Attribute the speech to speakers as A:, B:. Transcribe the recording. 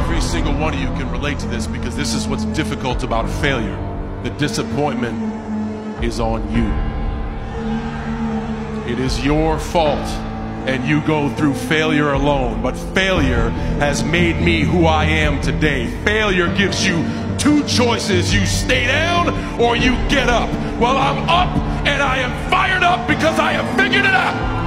A: every single one of you can relate to this, because this is what's difficult about failure. The disappointment is on you. It is your fault, and you go through failure alone. But failure has made me who I am today. Failure gives you two choices. You stay down or you get up. Well, I'm up, and I am fired up because I have figured it out.